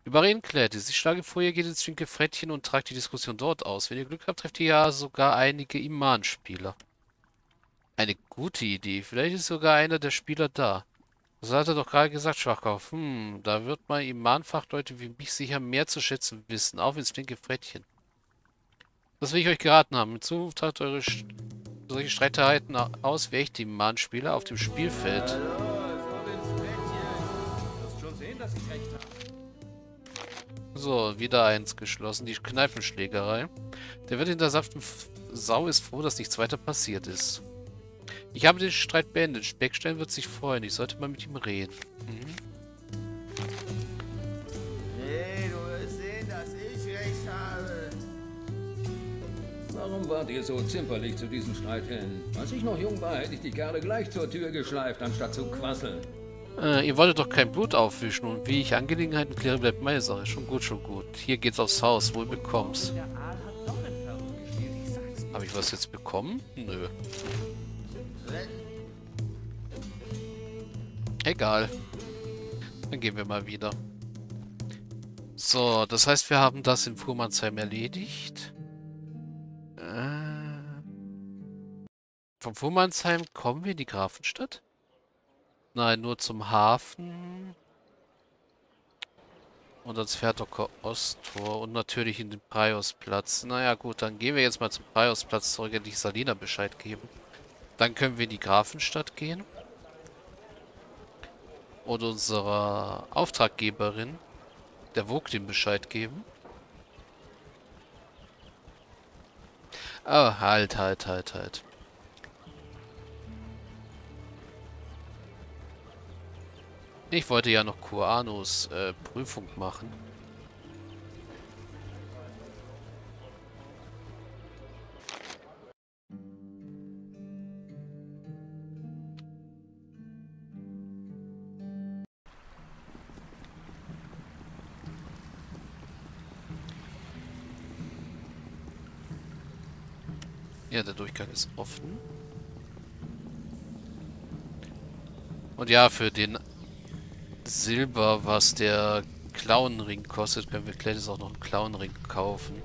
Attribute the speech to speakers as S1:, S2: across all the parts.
S1: Überreden Cladys. Ich schlage vor, ihr geht ins Frettchen und tragt die Diskussion dort aus. Wenn ihr Glück habt, trefft ihr ja sogar einige Iman-Spieler. Eine gute Idee. Vielleicht ist sogar einer der Spieler da. Das hat er doch gerade gesagt, Schwachkopf. Da wird mal Iman-Fachleute wie mich sicher mehr zu schätzen wissen. Auf ins Frettchen. Das will ich euch geraten haben. In Zukunft tragt solche Streitereien aus wie echte Iman-Spieler auf dem Spielfeld.
S2: Los, auf ins Bettchen. Du wirst schon sehen, dass ich recht habe.
S1: So, wieder eins geschlossen. Die Kneipenschlägerei. Der Wirt in der sanften Sau ist froh, dass nichts weiter passiert ist. Ich habe den Streit beendet. Speckstein wird sich freuen. Ich sollte mal mit ihm reden.
S2: Nee, du wirst sehen, dass ich recht habe.
S3: Warum wart ihr so zimperlich zu diesem Streit hin? Als ich noch jung war, hätte ich die Kerle gleich zur Tür geschleift, anstatt zu quasseln.
S1: Ihr wolltet doch kein Blut aufwischen und wie ich Angelegenheiten kläre, bleibt meine Sache. Schon gut, schon gut. Hier geht's aufs Haus. Wohl bekomm's.
S2: Der Aal hat doch ein Verrückt gespielt, ich sag's dir.
S1: Habe ich was jetzt bekommen? Nö. Egal. Dann gehen wir mal wieder. So, das heißt, wir haben das in Fuhrmannsheim erledigt. Vom Fuhrmannsheim kommen wir in die Grafenstadt? Nein, nur zum Hafen. Und ans Fährdocker Osttor. Und natürlich in den Priosplatz. Naja, gut, dann gehen wir jetzt mal zum Priosplatz zurück, endlich Salina Bescheid geben. Dann können wir in die Grafenstadt gehen. Und unserer Auftraggeberin, der Vogtin, Bescheid geben. Oh, halt. Ich wollte ja noch Kuanos Prüfung machen. Ja, der Durchgang ist offen. Und ja, für den Silber, was der Clownring kostet, können wir Gladys auch noch einen Clownring kaufen.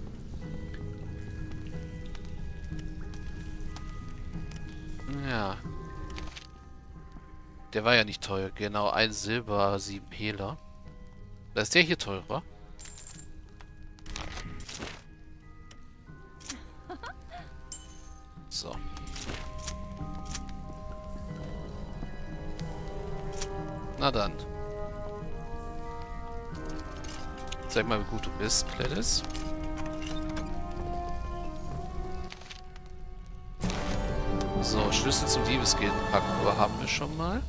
S1: Ja. Der war ja nicht teuer. Genau, ein Silber, 7 Hehler. Da ist der hier teurer. So. Na dann. Zeig mal, wie gut du bist, Gladys. So, Schlüssel zum Diebesgilden-Parcours haben wir schon mal.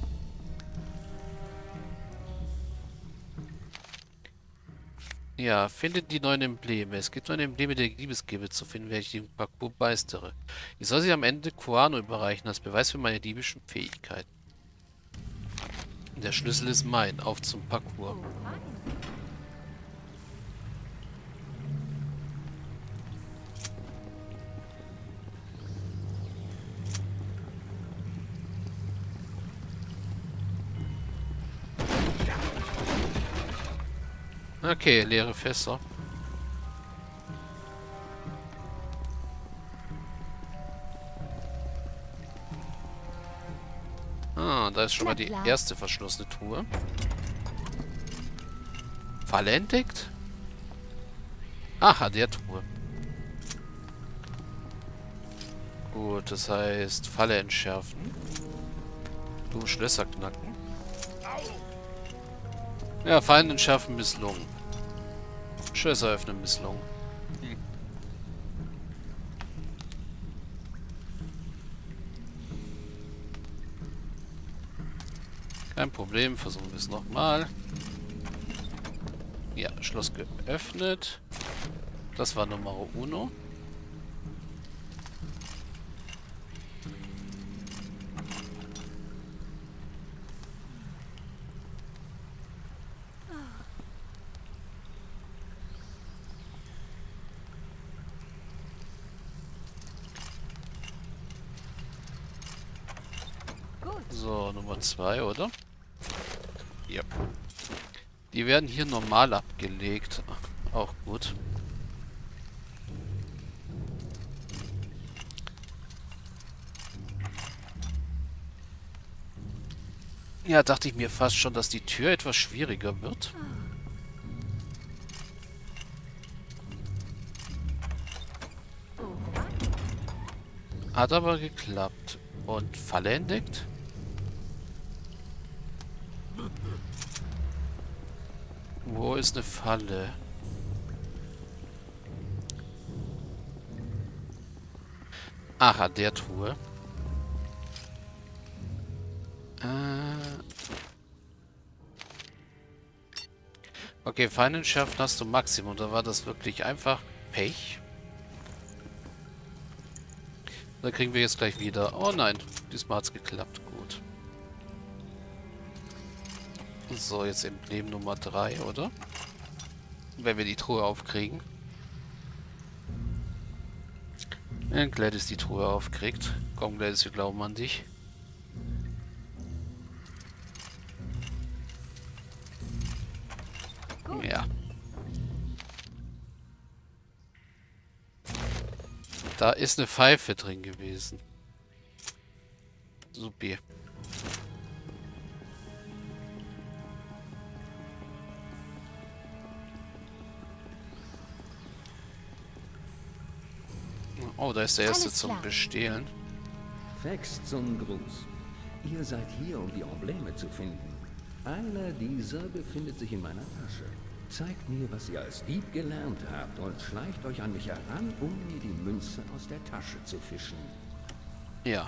S1: Ja, findet die neuen Embleme. Es gibt neue Embleme der Diebesgilde zu finden, welche ich den Parcours meistere. Ich soll sie am Ende Kuano überreichen, als Beweis für meine diebischen Fähigkeiten. Der Schlüssel ist mein. Auf zum Parcours. Okay, leere Fässer. Ah, da ist schon mal die erste verschlossene Truhe. Falle entdeckt? Aha, der Truhe. Gut, das heißt Falle entschärfen. Du Schlösser knacken. Ja, Fallen entschärfen misslungen. Schlösser öffnen misslungen. Kein Problem, versuchen wir es nochmal. Ja, Schloss geöffnet. Das war Nummer Uno. So, Nummer 2, oder? Ja. Die werden hier normal abgelegt. Auch gut. Ja, dachte ich mir fast schon, dass die Tür etwas schwieriger wird. Hat aber geklappt. Und Falle entdeckt? Wo ist eine Falle? Ach, an der Truhe. Okay, Feindschaft hast du Maximum. Da war das wirklich einfach Pech. Da kriegen wir jetzt gleich wieder. Oh nein, diesmal hat es geklappt. Gut. So, jetzt Emblem Nummer 3, oder? Wenn wir die Truhe aufkriegen. Wenn Gladys die Truhe aufkriegt. Komm, Gladys, wir glauben an dich. Ja. Da ist eine Pfeife drin gewesen. Supi. Oh, da ist der erste zum Bestehlen.
S3: Vex zum Gruß. Ihr seid hier, um die Embleme zu finden. Einer dieser befindet sich in meiner Tasche. Zeigt mir, was ihr als Dieb gelernt habt und schleicht euch an mich heran, um mir die Münze aus der Tasche zu fischen.
S1: Ja.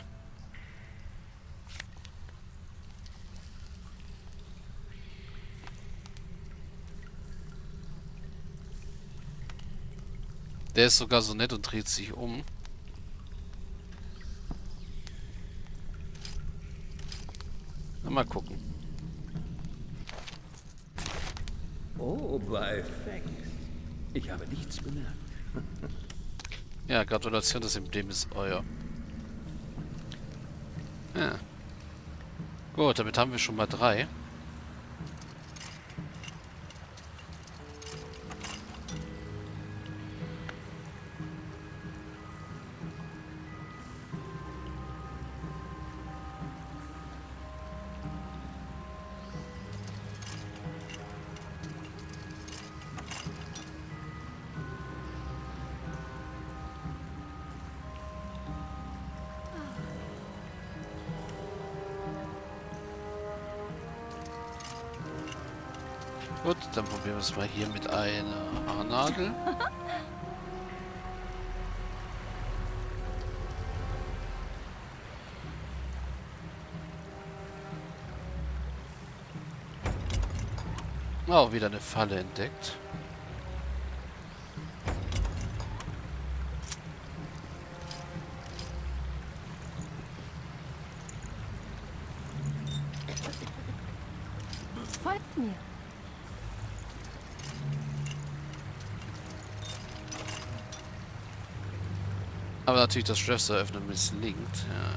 S1: Der ist sogar so nett und dreht sich um. Na, mal gucken.
S3: Oh, bei Vex. Ich habe nichts bemerkt.
S1: Ja, Gratulation, das Emblem ist euer. Ja. Gut, damit haben wir schon mal 3. Gut, dann probieren wir es mal hier mit einer Haarnadel. Oh, wieder eine Falle entdeckt.
S4: Folgt mir.
S1: Aber natürlich das Schloss öffnen misslingt. Ja.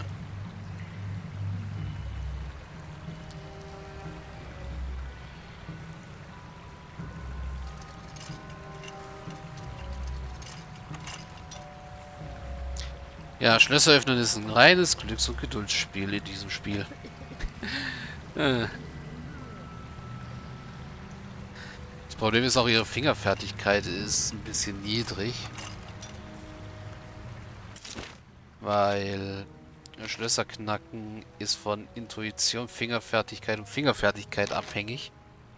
S1: Ja, Schlösser öffnen ist ein reines Glücks- und Geduldsspiel in diesem Spiel. Das Problem ist auch, ihre Fingerfertigkeit ist ein bisschen niedrig. Weil Schlösser knacken ist von Intuition, Fingerfertigkeit und Fingerfertigkeit abhängig.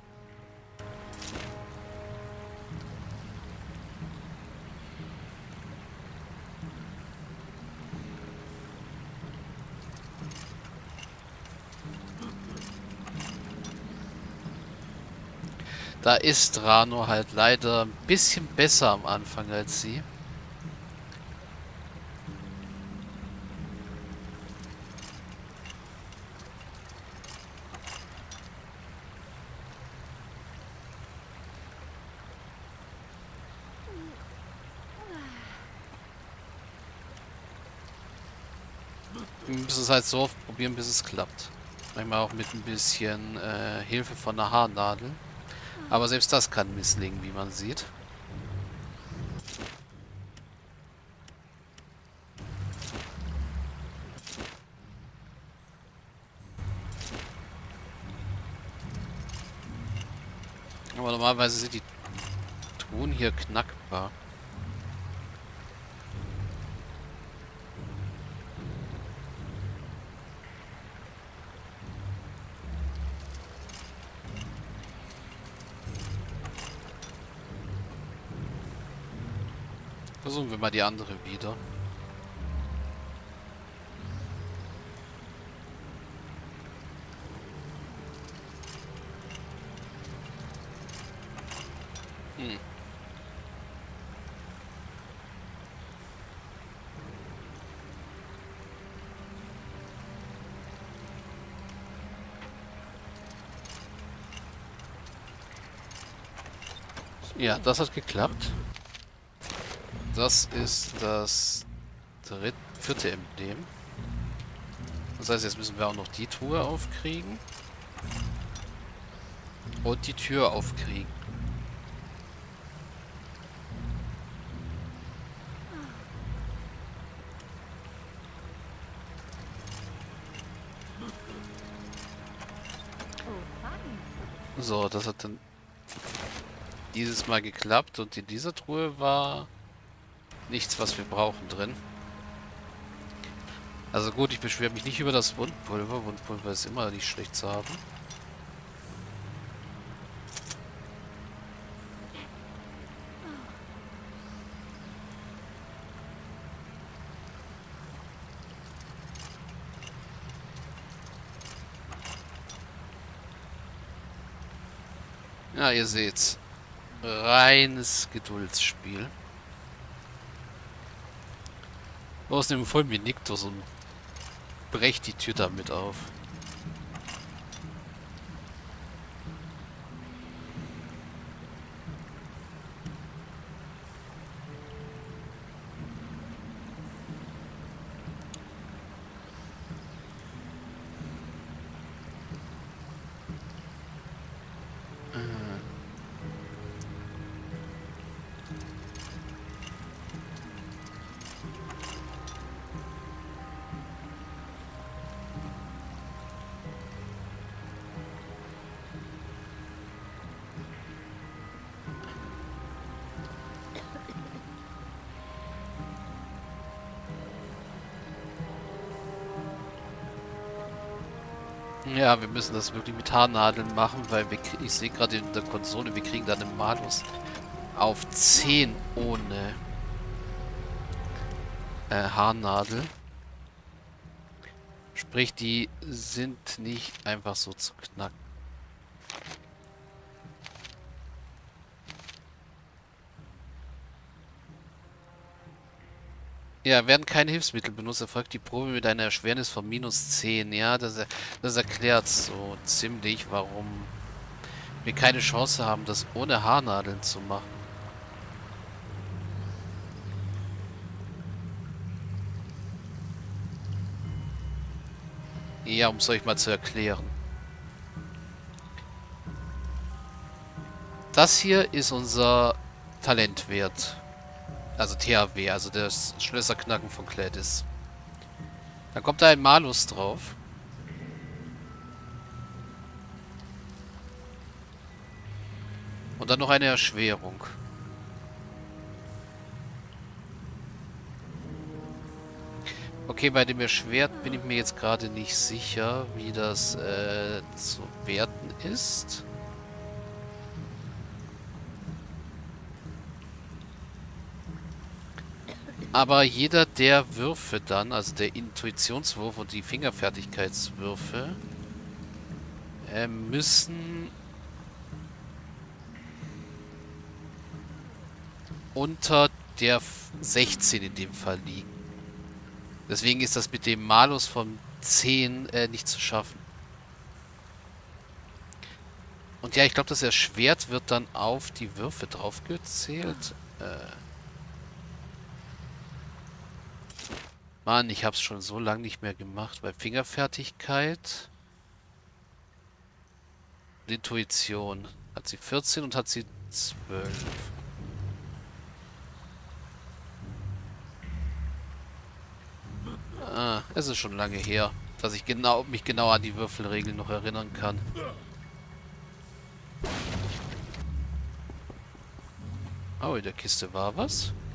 S1: Da ist Rano halt leider ein bisschen besser am Anfang als sie. Wir müssen es halt so oft probieren, bis es klappt. Manchmal auch mit ein bisschen Hilfe von der Haarnadel. Aber selbst das kann misslingen, wie man sieht. Aber normalerweise sind die Truhen hier knackbar. Versuchen wir mal die andere wieder. Ja, das hat geklappt. Das ist das vierte Emblem. Das heißt, jetzt müssen wir auch noch die Truhe aufkriegen. Und die Tür aufkriegen. So, das hat dann dieses Mal geklappt und in dieser Truhe war nichts, was wir brauchen drin. Also gut, ich beschwere mich nicht über das Wundpulver. Wundpulver ist immer nicht schlecht zu haben. Ja, ihr seht's. Reines Geduldsspiel. Aus dem voll wie Niktos und brecht die Tür damit auf. Ja, wir müssen das wirklich mit Haarnadeln machen, weil ich sehe gerade in der Konsole, wir kriegen da einen Malus auf 10 ohne Haarnadel. Sprich, die sind nicht einfach so zu knacken. Ja, werden keine Hilfsmittel benutzt, erfolgt die Probe mit einer Erschwernis von -10. Ja, das erklärt so ziemlich, warum wir keine Chance haben, das ohne Haarnadeln zu machen. Ja, um es euch mal zu erklären. Das hier ist unser Talentwert. Also THW, also das Schlösserknacken von Gladys. Dann kommt da ein Malus drauf. Und dann noch eine Erschwerung. Okay, bei dem Erschwert bin ich mir jetzt gerade nicht sicher, wie das zu werten ist. Aber jeder der Würfe dann, also der Intuitionswurf und die Fingerfertigkeitswürfe, müssen unter der 16 in dem Fall liegen. Deswegen ist das mit dem Malus von 10 nicht zu schaffen. Und ja, ich glaube, das Erschwert wird dann auf die Würfe draufgezählt. Mann, ich habe es schon so lange nicht mehr gemacht, weil Fingerfertigkeit und Intuition. Hat sie 14 und hat sie 12. Ah, es ist schon lange her, dass ich mich genau an die Würfelregeln noch erinnern kann. Oh, in der Kiste war was.